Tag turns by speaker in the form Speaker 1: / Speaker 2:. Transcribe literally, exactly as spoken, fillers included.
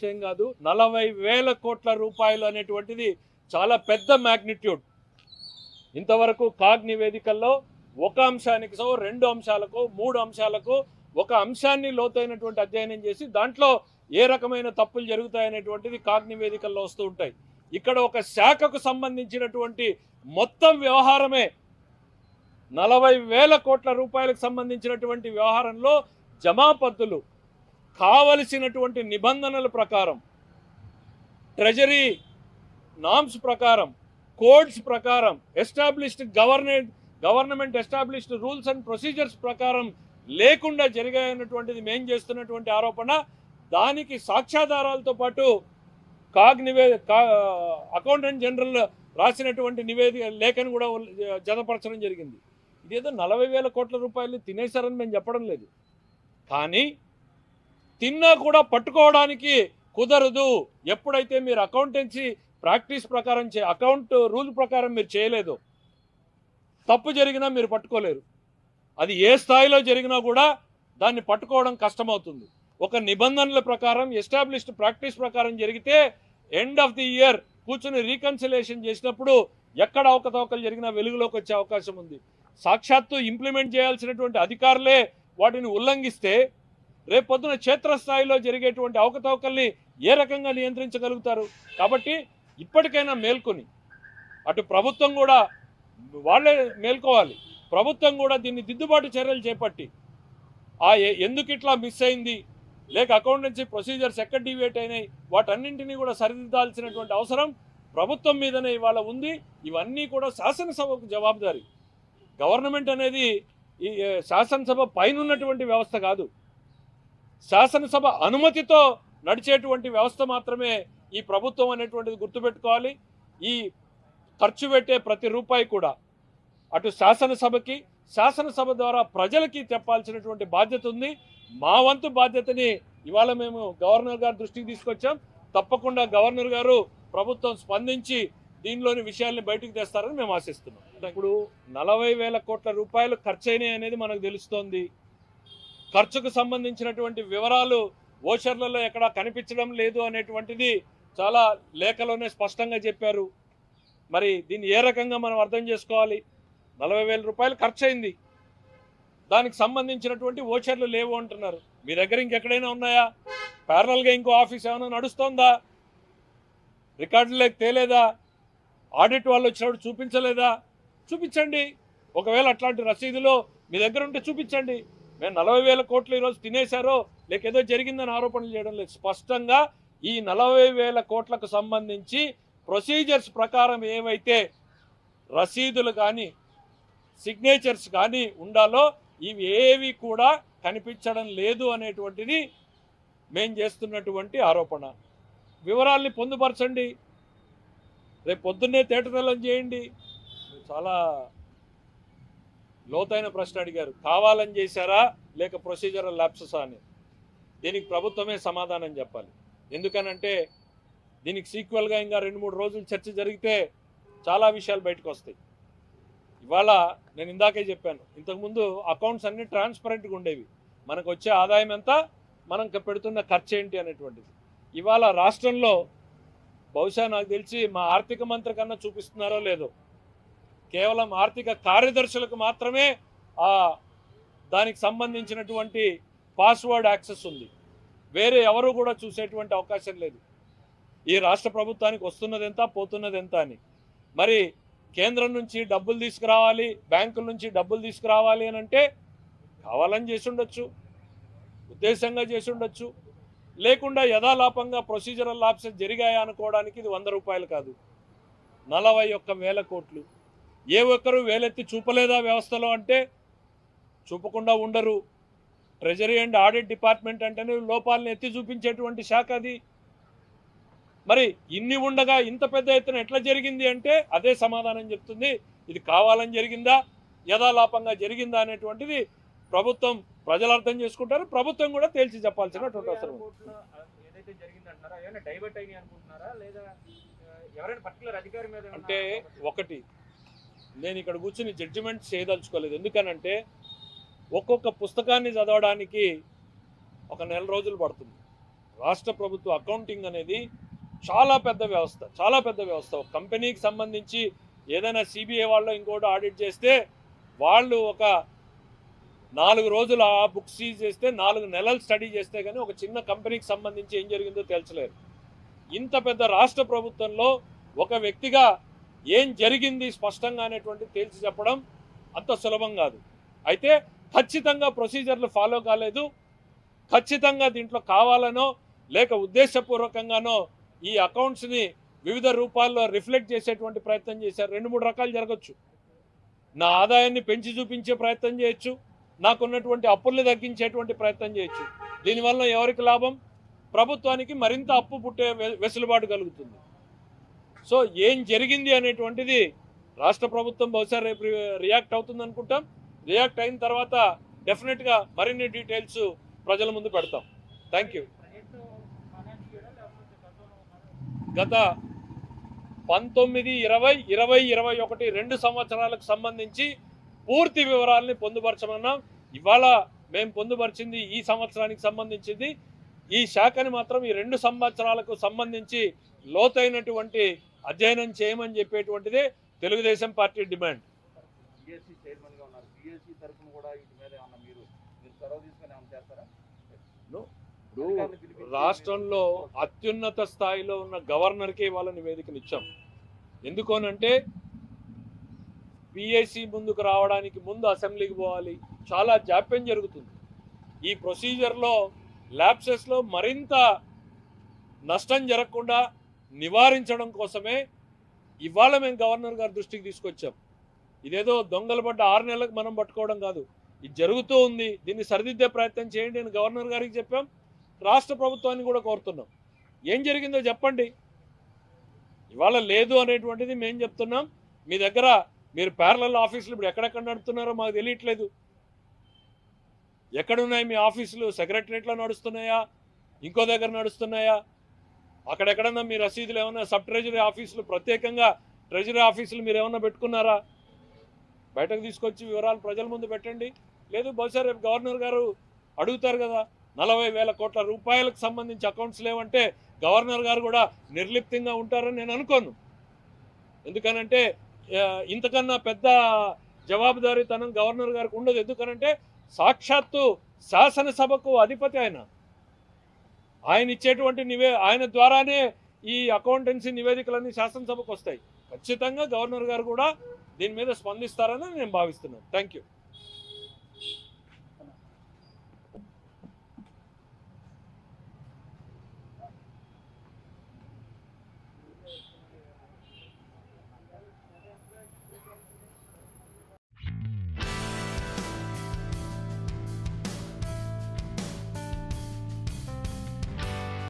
Speaker 1: విషయం కాదు. నలభై వేల కోట్ల రూపాయలు అనేటువంటిది చాలా పెద్ద మ్యాగ్నిట్యూడ్. ఇంతవరకు కాగ్ నివేదికల్లో ఒక అంశానికి సో రెండు అంశాలకు మూడు అంశాలకు ఒక అంశాన్ని లోతైనటువంటి అధ్యయనం చేసి దాంట్లో ఏ రకమైన తప్పులు జరుగుతాయనేటువంటిది కాగ్ నివేదికల్లో వస్తూ ఉంటాయి. ఇక్కడ ఒక శాఖకు సంబంధించినటువంటి మొత్తం వ్యవహారమే నలభై వేల కోట్ల రూపాయలకు సంబంధించినటువంటి వ్యవహారంలో జమాపద్దులు కావలసినటువంటి నిబంధనల ప్రకారం, ట్రెజరీ నామ్స్ ప్రకారం, కోడ్స్ ప్రకారం, established government government established rules and procedures ప్రకారం లేకుండా జరిగాయన్నటువంటిది మేం చేస్తున్నటువంటి ఆరోపణ. దానికి సాక్ష్యాధారాలతో పాటు కాగ్ నివేది అకౌంటెంట్ జనరల్ రాసినటువంటి నివేదిక లేఖను కూడా జతపరచడం జరిగింది. ఇదేదో నలభై వేల కోట్ల రూపాయలు తినేశారని మేము చెప్పడం లేదు, కానీ తిన్నా కూడా పట్టుకోవడానికి కుదరదు. ఎప్పుడైతే మీరు అకౌంటెన్సీ ప్రాక్టీస్ ప్రకారం చే అకౌంట్ రూల్ ప్రకారం మీరు చేయలేదో, తప్పు జరిగినా మీరు పట్టుకోలేరు. అది ఏ స్థాయిలో జరిగినా కూడా దాన్ని పట్టుకోవడం కష్టమవుతుంది. ఒక నిబంధనల ప్రకారం ఎస్టాబ్లిష్డ్ ప్రాక్టీస్ ప్రకారం జరిగితే ఎండ్ ఆఫ్ ది ఇయర్ కూర్చుని రీకన్సిలేషన్ చేసినప్పుడు ఎక్కడ అవకతవకలు జరిగినా వెలుగులోకి వచ్చే అవకాశం ఉంది. సాక్షాత్తు ఇంప్లిమెంట్ చేయాల్సినటువంటి అధికారులే వాటిని ఉల్లంఘిస్తే రేపొద్దున క్షేత్రస్థాయిలో జరిగేటువంటి అవకతవకల్ని ఏ రకంగా నియంత్రించగలుగుతారు? కాబట్టి ఇప్పటికైనా మేల్కొని అటు ప్రభుత్వం కూడా వాళ్ళే మేల్కోవాలి. ప్రభుత్వం కూడా దీన్ని దిద్దుబాటు చర్యలు చేపట్టి ఆ ఎందుకు ఇట్లా మిస్ అయింది, లేక అకౌంటెన్సీ ప్రొసీజర్స్ ఎక్కడ డివియేట్ అయినాయి, వాటన్నింటినీ కూడా సరిదిద్దాల్సినటువంటి అవసరం ప్రభుత్వం మీదనే ఇవాళ ఉంది. ఇవన్నీ కూడా శాసనసభకు జవాబుదారీ. గవర్నమెంట్ అనేది ఈ శాసనసభ పైన ఉన్నటువంటి వ్యవస్థ కాదు. శాసనసభ అనుమతితో నడిచేటువంటి వ్యవస్థ మాత్రమే ఈ ప్రభుత్వం అనేటువంటిది గుర్తుపెట్టుకోవాలి. ఈ ఖర్చు పెట్టే ప్రతి రూపాయి కూడా అటు శాసనసభకి, శాసనసభ ద్వారా ప్రజలకి చెప్పాల్సినటువంటి బాధ్యత ఉంది. మా వంతు బాధ్యతని ఇవాళ మేము గవర్నర్ గారి దృష్టికి తీసుకొచ్చాం. తప్పకుండా గవర్నర్ గారు ప్రభుత్వం స్పందించి దీనిలోని విషయాల్ని బయటకు తెస్తారని మేము ఆశిస్తున్నాం. ఇప్పుడు నలభై వేల కోట్ల రూపాయలు ఖర్చు అయినాయి అనేది మనకు తెలుస్తోంది. ఖర్చుకు సంబంధించినటువంటి వివరాలు ఓచర్లలో ఎక్కడా కనిపించడం లేదు అనేటువంటిది చాలా లేఖలోనే స్పష్టంగా చెప్పారు. మరి దీన్ని ఏ రకంగా మనం అర్థం చేసుకోవాలి? నలభై వేల రూపాయలు ఖర్చు అయింది, దానికి సంబంధించినటువంటి ఓచర్లు లేవు అంటున్నారు. మీ దగ్గర ఇంకెక్కడైనా ఉన్నాయా? ప్యారలల్గా ఇంకో ఆఫీస్ ఏమైనా నడుస్తోందా? రికార్డులకు తేలేదా? ఆడిట్ వాళ్ళు వచ్చినప్పుడు చూపించలేదా? చూపించండి. ఒకవేళ అట్లాంటి రసీదులో మీ దగ్గర ఉంటే చూపించండి. మేము నలభై వేల కోట్లు ఈరోజు తినేశారో లేక ఏదో జరిగిందని ఆరోపణలు చేయడం లేదు. స్పష్టంగా ఈ నలభై వేల కోట్లకు సంబంధించి ప్రొసీజర్స్ ప్రకారం ఏవైతే రసీదులు కానీ సిగ్నేచర్స్ కానీ ఉండాలో ఇవి ఏవి కూడా కనిపించడం లేదు అనేటువంటిది మేం చేస్తున్నటువంటి ఆరోపణ. వివరాల్ని పొందుపరచండి. రేపు పొద్దున్నే తేటతెల్లం చేయండి. చాలా లోతైన ప్రశ్న అడిగారు. కావాలని చేశారా లేక ప్రొసీజరల్ ల్యాప్సెస్ అని? దీనికి ప్రభుత్వమే సమాధానం చెప్పాలి. ఎందుకనంటే దీనికి సీక్వెల్గా ఇంకా రెండు మూడు రోజులు చర్చ జరిగితే చాలా విషయాలు బయటకు వస్తాయి. ఇవాళ నేను ఇందాకే చెప్పాను, ఇంతకుముందు అకౌంట్స్ అన్నీ ట్రాన్స్పరెంట్గా ఉండేవి. మనకు వచ్చే ఆదాయం ఎంత, మనం పెడుతున్న ఖర్చు ఏంటి అనేటువంటిది. ఇవాళ రాష్ట్రంలో బహుశా నాకు తెలిసి మా ఆర్థిక మంత్రి కన్నా చూపిస్తున్నారో లేదో, కేవలం ఆర్థిక కార్యదర్శులకు మాత్రమే ఆ దానికి సంబంధించినటువంటి పాస్వర్డ్ యాక్సెస్ ఉంది. వేరే ఎవరు కూడా చూసేటువంటి అవకాశం లేదు. ఈ రాష్ట్ర ప్రభుత్వానికి వస్తున్నది ఎంత, పోతున్నది ఎంత అని. మరి కేంద్రం నుంచి డబ్బులు తీసుకురావాలి, బ్యాంకుల నుంచి డబ్బులు తీసుకురావాలి అని అంటే కావాలని చేసి ఉండొచ్చు, ఉద్దేశంగా చేసి ఉండొచ్చు, లేకుండా యథాలాపంగా ప్రొసీజరల్ లాప్సెస్ జరిగాయా అనుకోవడానికి ఇది వంద రూపాయలు కాదు, నలభై ఒక్క వేల కోట్లు. ఏ ఒక్కరు వేలెత్తి చూపలేదా వ్యవస్థలో అంటే చూపకుండా ఉండరు. ట్రెజరీ అండ్ ఆడిట్ డిపార్ట్మెంట్ అంటేనే లోపాలను ఎత్తి చూపించేటువంటి శాఖ అది. మరి ఇన్ని ఉండగా ఇంత పెద్ద ఎత్తున ఎట్లా జరిగింది అంటే అదే సమాధానం చెప్తుంది. ఇది కావాలని జరిగిందా, యథాలాపంగా జరిగిందా అనేటువంటిది ప్రభుత్వం ప్రజలు అర్థం చేసుకుంటారు. ప్రభుత్వం కూడా తేల్చి చెప్పాల్సినటువంటి అవసరం. అంటే ఒకటి, నేను ఇక్కడ కూర్చుని జడ్జిమెంట్ చేయదలుచుకోలేదు. ఎందుకనంటే ఒక్కొక్క పుస్తకాన్ని చదవడానికి ఒక నెల రోజులు పడుతుంది. రాష్ట్ర ప్రభుత్వ అకౌంటింగ్ అనేది చాలా పెద్ద వ్యవస్థ, చాలా పెద్ద వ్యవస్థ. ఒక కంపెనీకి సంబంధించి ఏదైనా సిబిఐ వాళ్ళు ఇంకోటి ఆడిట్ చేస్తే వాళ్ళు ఒక నాలుగు రోజులు ఆ బుక్ సీజ్ చేస్తే నాలుగు నెలలు స్టడీ చేస్తే కానీ ఒక చిన్న కంపెనీకి సంబంధించి ఏం జరిగిందో తెలుసలేరు. ఇంత పెద్ద రాష్ట్ర ప్రభుత్వంలో ఒక వ్యక్తిగా ఏం జరిగింది స్పష్టంగా అనేటువంటి తేల్చి చెప్పడం అంత సులభం కాదు. అయితే ఖచ్చితంగా ప్రొసీజర్లు ఫాలో కాలేదు. ఖచ్చితంగా దీంట్లో కావాలనో లేక ఉద్దేశపూర్వకంగానో ఈ అకౌంట్స్ని వివిధ రూపాల్లో రిఫ్లెక్ట్ చేసేటువంటి ప్రయత్నం చేశారు. రెండు మూడు రకాలు జరగచ్చు. నా ఆదాయాన్ని పెంచి చూపించే ప్రయత్నం చేయొచ్చు, నాకున్నటువంటి అప్పుల్ని తగ్గించేటువంటి ప్రయత్నం చేయొచ్చు. దీనివల్ల ఎవరికి లాభం? ప్రభుత్వానికి మరింత అప్పు పుట్టే వెసులుబాటు కలుగుతుంది. సో ఏం జరిగింది అనేటువంటిది రాష్ట్ర ప్రభుత్వం బహుశా రేపు రియాక్ట్ అవుతుంది అనుకుంటాం. రియాక్ట్ అయిన తర్వాత డెఫినెట్గా మరిన్ని డీటెయిల్స్ ప్రజల ముందు పెడతాం. Thank you. గత పంతొమ్మిది ఇరవై ఇరవై ఇరవై ఒకటి రెండు సంవత్సరాలకు సంబంధించి పూర్తి వివరాలని పొందుపరచమన్నాం. ఇవాళ మేము పొందుపరిచింది ఈ సంవత్సరానికి సంబంధించింది. ఈ శాఖని మాత్రం ఈ రెండు సంవత్సరాలకు సంబంధించి లోతైనటువంటి అధ్యయనం చేయమని చెప్పేటువంటిదే తెలుగుదేశం పార్టీ డిమాండ్. ఇప్పుడు రాష్ట్రంలో అత్యున్నత స్థాయిలో ఉన్న గవర్నర్కే ఇవాళ నివేదికను ఇచ్చాం. ఎందుకోనంటే పిఎస్సి ముందుకు రావడానికి ముందు అసెంబ్లీకి పోవాలి, చాలా జాప్యం జరుగుతుంది. ఈ ప్రొసీజర్లో ల్యాప్సెస్లో మరింత నష్టం జరగకుండా నివారించడం కోసమే ఇవాళ మేము గవర్నర్ గారి దృష్టికి తీసుకొచ్చాం. ఇదేదో దొంగలు పడ్డ ఆరు నెలలకు మనం పట్టుకోవడం కాదు, ఇది జరుగుతూ ఉంది, దీన్ని సరిదిద్దే ప్రయత్నం చేయండి అని గవర్నర్ గారికి చెప్పాం. రాష్ట్ర ప్రభుత్వాన్ని కూడా కోరుతున్నాం, ఏం జరిగిందో చెప్పండి. ఇవాళ లేదు అనేటువంటిది మేము చెప్తున్నాం. మీ దగ్గర మీరు ప్యారలల్ ఆఫీసులు ఇప్పుడు ఎక్కడెక్కడ నడుపుతున్నారో మాకు తెలియట్లేదు. ఎక్కడున్నాయి మీ ఆఫీసులు? సెక్రటరియట్లో నడుస్తున్నాయా, ఇంకో దగ్గర నడుస్తున్నాయా? అక్కడెక్కడన్నా మీ రసీదులు ఏమన్నా సబ్ ట్రెజరీ ఆఫీసులు, ప్రత్యేకంగా ట్రెజరీ ఆఫీసులు మీరు ఏమన్నా పెట్టుకున్నారా? బయటకు తీసుకొచ్చి వివరాలు ప్రజల ముందు పెట్టండి. లేదు బహుశా రేపు గవర్నర్ గారు అడుగుతారు కదా, నలభై వేల కోట్ల రూపాయలకు సంబంధించి అకౌంట్స్ లేవంటే గవర్నర్ గారు కూడా నిర్లిప్తంగా ఉంటారని నేను అనుకోను. ఎందుకనంటే ఇంతకన్నా పెద్ద జవాబుదారీతనం గవర్నర్ గారికి ఉండదు. ఎందుకనంటే సాక్షాత్తు శాసనసభకు అధిపతి ఆయన. ఆయన ఇచ్చేటువంటి నివే ఆయన ద్వారానే ఈ అకౌంటెన్సీ నివేదికలన్నీ శాసనసభకు వస్తాయి. ఖచ్చితంగా గవర్నర్ గారు కూడా దీని మీద స్పందిస్తారని నేను భావిస్తున్నాను. Thank you.